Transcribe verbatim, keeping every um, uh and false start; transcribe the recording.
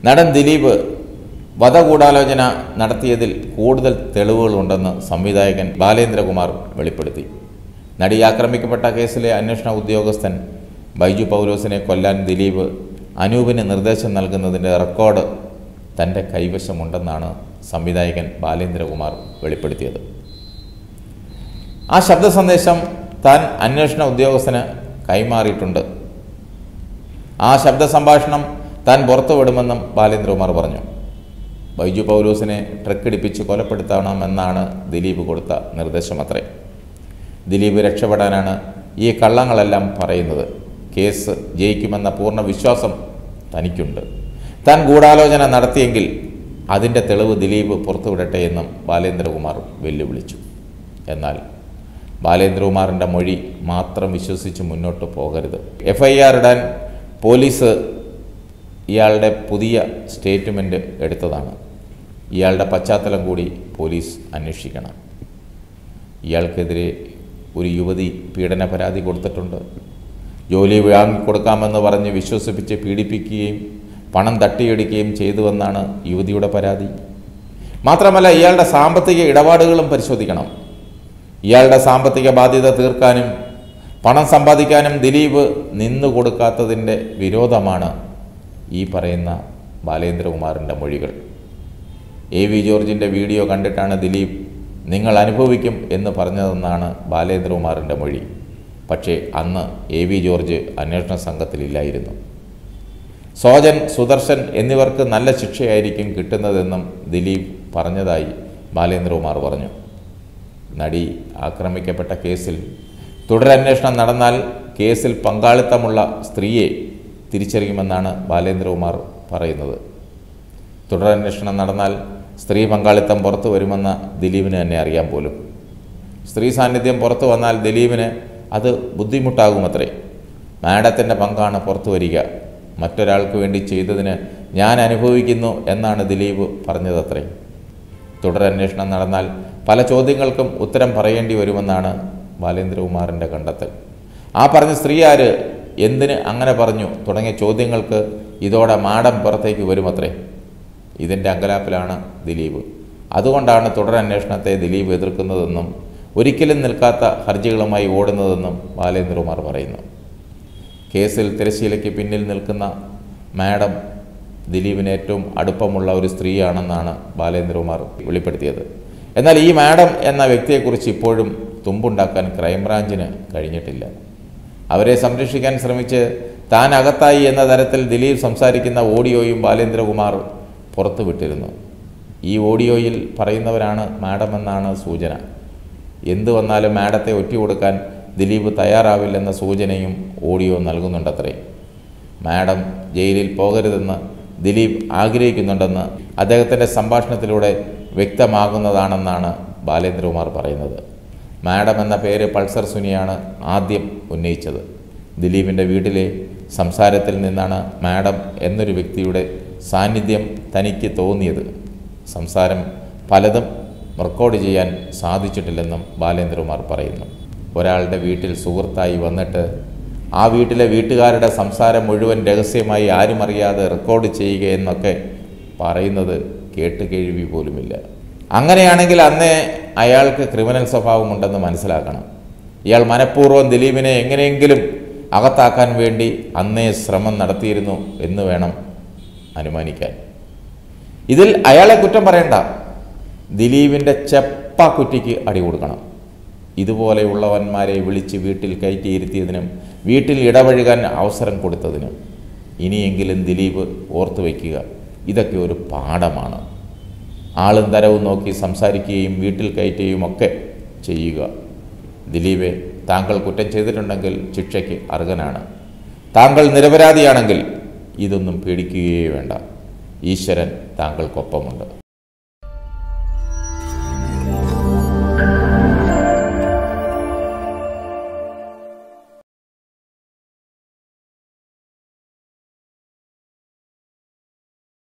നടൻ ദിലീപ് വധഗൂഢാലോചന നടത്തിയതിൽ കൂടുതൽ തെളിവുകളുണ്ടെന്ന് സംവിധായകൻ ബാലേന്ദ്രകുമാർ വെളിപ്പെടുത്തി. നടി ആക്രമിക്കപ്പെട്ട കേസിലെ അന്വേഷണ ഉദ്യോഗസ്ഥൻ ബൈജു പൗലോസിനെ കൊല്ലാൻ ദിലീപ് അനൂപിന് നിർദ്ദേശം നൽകുന്നതിൻ്റെ റെക്കോർഡ് തൻ്റെ കൈവശമുണ്ടെന്നാണ് സംവിധായകൻ ബാലേന്ദ്രകുമാർ വെളിപ്പെടുത്തിയത്. ആ ശബ്ദ സന്ദേശം താൻ അന്വേഷണ ഉദ്യോഗസ്ഥന് കൈമാറിയിട്ടുണ്ട്. ആ ശബ്ദ സംഭാഷണം താൻ പുറത്തുവിടുമെന്നും ബാലേന്ദ്രകുമാർ പറഞ്ഞു. ബൈജു പൗലോസിനെ ട്രക്കിടിപ്പിച്ച് കൊലപ്പെടുത്തണമെന്നാണ് ദിലീപ് കൊടുത്ത നിർദ്ദേശമത്രേ. ദിലീപ് രക്ഷപ്പെടാനാണ് ഈ കള്ളങ്ങളെല്ലാം പറയുന്നത്. കേസ് ജയിക്കുമെന്ന പൂർണ്ണ വിശ്വാസം തനിക്കുണ്ട്. താൻ ഗൂഢാലോചന നടത്തിയെങ്കിൽ അതിൻ്റെ തെളിവ് ദിലീപ് പുറത്തുവിടട്ടെ എന്നും ബാലേന്ദ്രകുമാർ വെല്ലുവിളിച്ചു. എന്നാൽ ബാലേന്ദ്രകുമാറിൻ്റെ മൊഴി മാത്രം വിശ്വസിച്ച് മുന്നോട്ട് പോകരുത്. എഫ് ഐ ആർ ഇടാൻ പോലീസ് ഇയാളുടെ പുതിയ സ്റ്റേറ്റ്മെൻറ്റ് എടുത്തതാണ്. ഇയാളുടെ പശ്ചാത്തലം കൂടി പോലീസ് അന്വേഷിക്കണം. ഇയാൾക്കെതിരെ ഒരു യുവതി പീഡന പരാതി കൊടുത്തിട്ടുണ്ട്. ജോലി വാങ്ങിക്കൊടുക്കാമെന്ന് പറഞ്ഞ് വിശ്വസിപ്പിച്ച് പീഡിപ്പിക്കുകയും പണം തട്ടിയെടുക്കുകയും ചെയ്തുവെന്നാണ് യുവതിയുടെ പരാതി. മാത്രമല്ല, ഇയാളുടെ സാമ്പത്തിക ഇടപാടുകളും പരിശോധിക്കണം. ഇയാളുടെ സാമ്പത്തിക ബാധ്യത തീർക്കാനും പണം സമ്പാദിക്കാനും ദിലീപ് നിന്നു കൊടുക്കാത്തതിൻ്റെ വിരോധമാണ് ഈ പറയുന്ന ബാലേന്ദ്രകുമാറിൻ്റെ മൊഴികൾ. എ വി ജോർജിൻ്റെ വീഡിയോ കണ്ടിട്ടാണ് ദിലീപ് നിങ്ങൾ അനുഭവിക്കും എന്ന് പറഞ്ഞതെന്നാണ് ബാലേന്ദ്രകുമാറിൻ്റെ മൊഴി. പക്ഷേ അന്ന് എ വി ജോർജ് അന്വേഷണ സംഘത്തിലില്ലായിരുന്നു. സോജൻ, സുദർശൻ എന്നിവർക്ക് നല്ല ശിക്ഷയായിരിക്കും കിട്ടുന്നതെന്നും ദിലീപ് പറഞ്ഞതായി ബാലേന്ദ്രകുമാർ പറഞ്ഞു. നടി ആക്രമിക്കപ്പെട്ട കേസിൽ തുടരന്വേഷണം നടന്നാൽ കേസിൽ പങ്കാളിത്തമുള്ള സ്ത്രീയെ തിരിച്ചറിയുമെന്നാണ് ബാലേന്ദ്രകുമാർ പറയുന്നത്. തുടരന്വേഷണം നടന്നാൽ സ്ത്രീ പങ്കാളിത്തം പുറത്തു വരുമെന്ന ദിലീപിന് തന്നെ അറിയാൻ പോലും. സ്ത്രീ സാന്നിധ്യം പുറത്തു വന്നാൽ ദിലീപിന് അത് ബുദ്ധിമുട്ടാകുമത്രേ. മാഡത്തിൻ്റെ പങ്കാണ് പുറത്തു വരിക. മറ്റൊരാൾക്ക് വേണ്ടി ചെയ്തതിന് ഞാൻ അനുഭവിക്കുന്നു എന്നാണ് ദിലീപ് പറഞ്ഞതത്രേ. തുടരന്വേഷണം നടന്നാൽ പല ചോദ്യങ്ങൾക്കും ഉത്തരം പറയേണ്ടി വരുമെന്നാണ് ബാലേന്ദ്രകുമാറിൻ്റെ കണ്ടെത്തൽ. ആ പറഞ്ഞ സ്ത്രീ ആര്, എന്തിന് അങ്ങനെ പറഞ്ഞു തുടങ്ങിയ ചോദ്യങ്ങൾക്ക് ഇതോടെ മാഡം പുറത്തേക്ക് വരുമത്രേ. ഇതിൻ്റെ അങ്കലാപ്പിലാണ് ദിലീപ്. അതുകൊണ്ടാണ് തുടരന്വേഷണത്തെ ദിലീപ് എതിർക്കുന്നതെന്നും ഒരിക്കലും നിൽക്കാത്ത ഹർജികളുമായി ഓടുന്നതെന്നും ബാലേന്ദ്രകുമാർ പറയുന്നു. കേസിൽ തിരശ്ശീലയ്ക്ക് പിന്നിൽ നിൽക്കുന്ന മാഡം ദിലീപിന് ഏറ്റവും അടുപ്പമുള്ള ഒരു സ്ത്രീയാണെന്നാണ് ബാലേന്ദ്രകുമാർ വെളിപ്പെടുത്തിയത്. എന്നാൽ ഈ മാഡം എന്ന വ്യക്തിയെക്കുറിച്ച് ഇപ്പോഴും തുമ്പുണ്ടാക്കാൻ ക്രൈംബ്രാഞ്ചിന് കഴിഞ്ഞിട്ടില്ല. അവരെ സംരക്ഷിക്കാൻ ശ്രമിച്ച് താൻ അകത്തായി എന്ന തരത്തിൽ ദിലീപ് സംസാരിക്കുന്ന ഓഡിയോയും ബാലേന്ദ്രകുമാർ പുറത്തുവിട്ടിരുന്നു. ഈ ഓഡിയോയിൽ പറയുന്നവരാണ് മാഡം എന്നാണ് സൂചന. എന്തു വന്നാലും മാഡത്തെ ഒറ്റുകൊടുക്കാൻ ദിലീപ് തയ്യാറാവില്ലെന്ന സൂചനയും ഓഡിയോ നൽകുന്നുണ്ടത്രേ. മാഡം ജയിലിൽ പോകരുതെന്ന് ദിലീപ് ആഗ്രഹിക്കുന്നുണ്ടെന്ന് അദ്ദേഹത്തിൻ്റെ സംഭാഷണത്തിലൂടെ വ്യക്തമാകുന്നതാണെന്നാണ് ബാലേന്ദ്രകുമാർ പറയുന്നത്. മാഡം എന്ന പേര് പൾസർ സുനിയാണ് ആദ്യം ഉന്നയിച്ചത്. ദിലീപിൻ്റെ വീട്ടിലെ സംസാരത്തിൽ നിന്നാണ് മാഡം എന്നൊരു വ്യക്തിയുടെ സാന്നിധ്യം തനിക്ക് തോന്നിയത്. സംസാരം പലതും റെക്കോർഡ് ചെയ്യാൻ സാധിച്ചിട്ടില്ലെന്നും ബാലേന്ദ്രകുമാർ പറയുന്നു. ഒരാളുടെ വീട്ടിൽ സുഹൃത്തായി വന്നിട്ട് ആ വീട്ടിലെ വീട്ടുകാരുടെ സംസാരം മുഴുവൻ രഹസ്യമായി ആരും അറിയാതെ റെക്കോർഡ് ചെയ്യുക എന്നൊക്കെ പറയുന്നത് കേട്ട് കേൾവി പോലുമില്ല. അങ്ങനെയാണെങ്കിൽ അന്നേ അയാൾക്ക് ക്രിമിനൽ സ്വഭാവമുണ്ടെന്ന് മനസ്സിലാക്കണം. ഇയാൾ മനഃപൂർവ്വം ദിലീപിനെ എങ്ങനെയെങ്കിലും അകത്താക്കാൻ വേണ്ടി അന്നേ ശ്രമം നടത്തിയിരുന്നു എന്ന് വേണം അനുമാനിക്കാൻ. ഇതിൽ അയാളെ കുറ്റം പറയണ്ട, ദിലീപിൻ്റെ ചെപ്പാക്കുറ്റിക്ക് അടി കൊടുക്കണം. ഇതുപോലെയുള്ളവന്മാരെ വിളിച്ച് വീട്ടിൽ കയറ്റിയിരുത്തിയതിനും വീട്ടിൽ ഇടപഴകാൻ അവസരം കൊടുത്തതിനും ഇനിയെങ്കിലും ദിലീപ് ഓർത്തു വയ്ക്കുക, ഇതൊക്കെ ഒരു പാഠമാണ്. ആളും തരവും നോക്കി സംസാരിക്കുകയും വീട്ടിൽ കയറ്റുകയും ഒക്കെ ചെയ്യുക. ദിലീപെ, താങ്കൾ കുറ്റം ചെയ്തിട്ടുണ്ടെങ്കിൽ ശിക്ഷയ്ക്ക് അർഹനാണ്. താങ്കൾ നിരപരാധിയാണെങ്കിൽ ഇതൊന്നും പേടിക്കുകയേ വേണ്ട. ഈശ്വരൻ താങ്കൾക്കൊപ്പമുണ്ട്.